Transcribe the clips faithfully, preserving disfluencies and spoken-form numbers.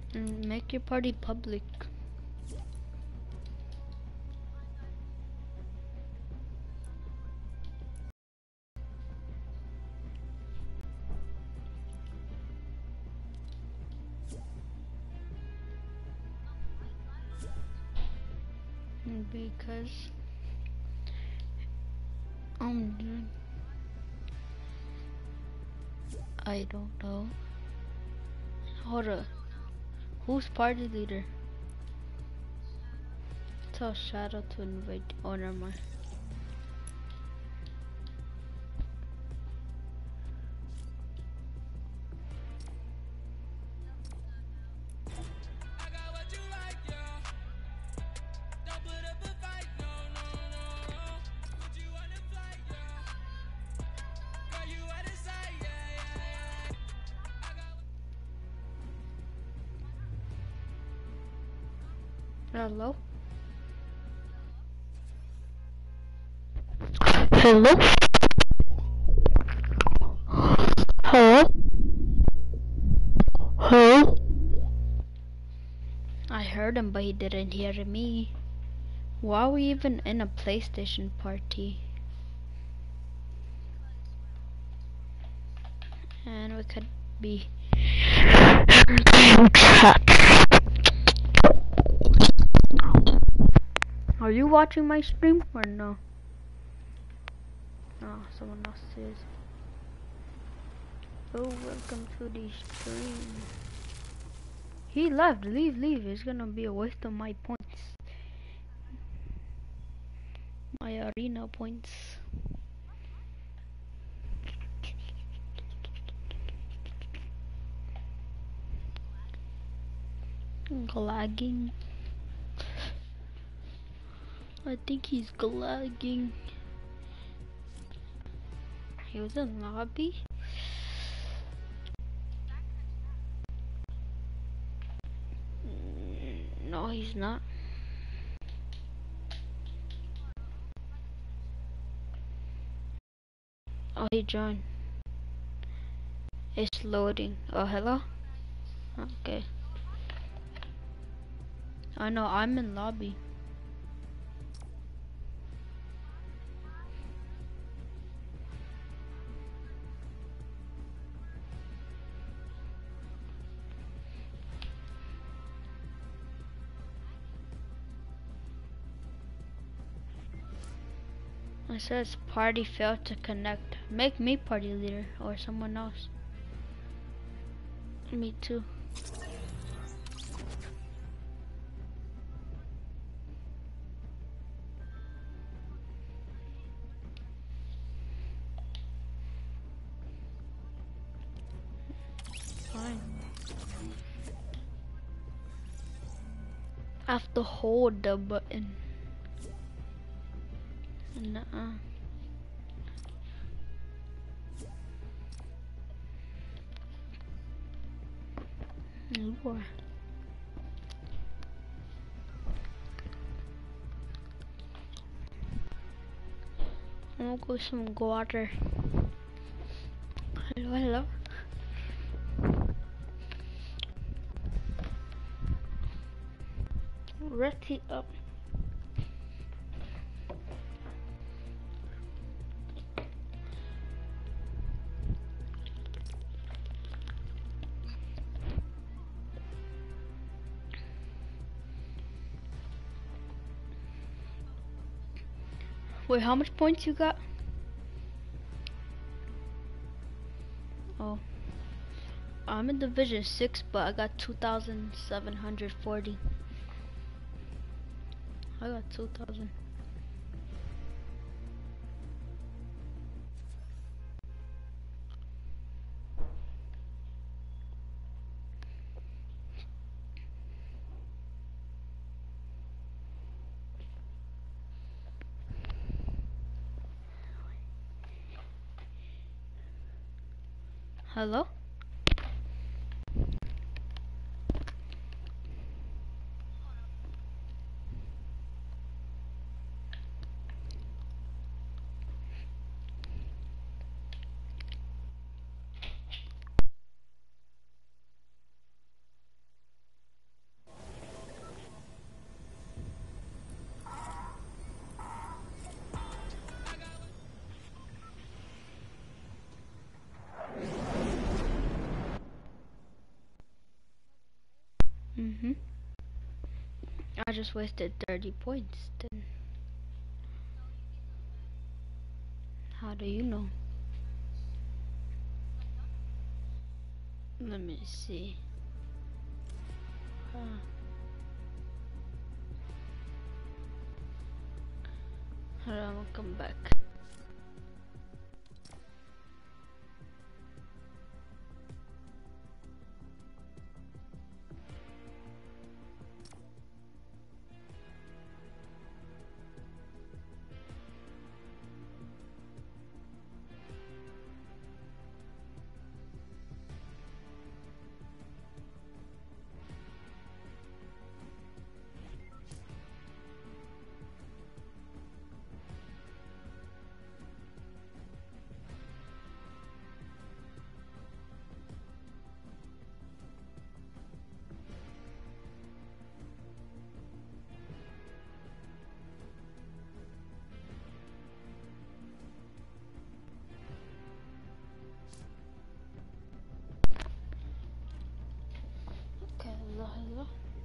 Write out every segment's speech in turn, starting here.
And make your party public. Because I'm doing. I don't know. Hold up. Who's party leader? Tell Shadow to invite. Oh, never mind. Hello? Hello? Hello? Hello? I heard him, but he didn't hear me. Why are we even in a PlayStation party? And we could be chat. Are you watching my stream or no? No, someone else is. Oh, welcome to the stream. He left. Leave, leave. It's gonna be a waste of my points. My arena points. Glagging. I think he's glagging. He was in lobby. No, he's not. Oh, he joined. It's loading. Oh, hello? Okay. I know, I'm in lobby. It says party failed to connect. Make me party leader or someone else. Me too. Fine. I have to hold the button. Nuh-uh. Boy. I'm gonna go some water. Hello, hello. Ready up. Wait, how much points you got? Oh, I'm in Division six, but I got two thousand seven hundred forty. I got two thousand. Hello? Mm-hmm. I just wasted thirty points then. How do you know? Let me see. Huh. Hold on, I'll come back. Okay, hello, hello.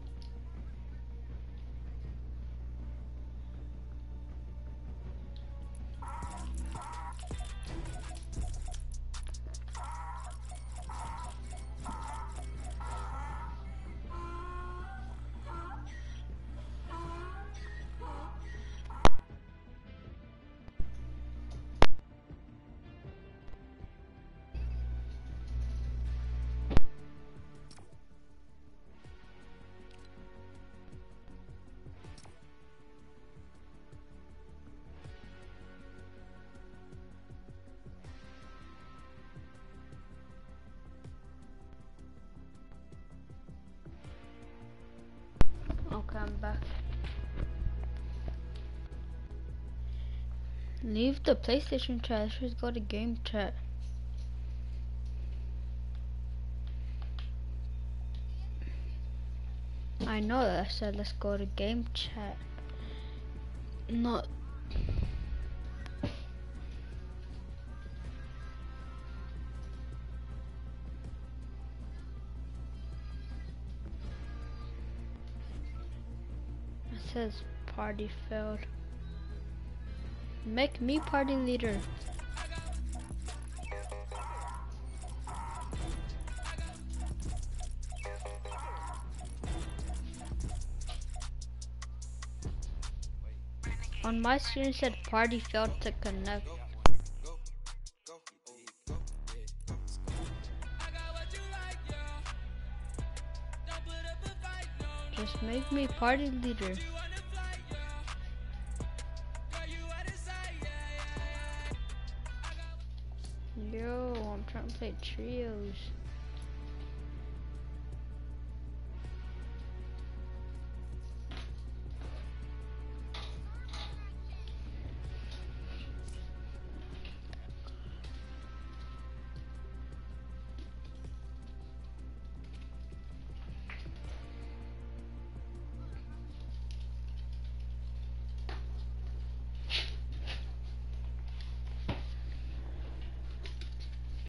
Okay, I'm back. Leave the PlayStation chat. Let's just go to game chat. I know that I said let's go to game chat. Not. It says party failed. Make me party leader. On my screen it said party failed to connect. Just make me party leader. Yo, I'm trying to play trios.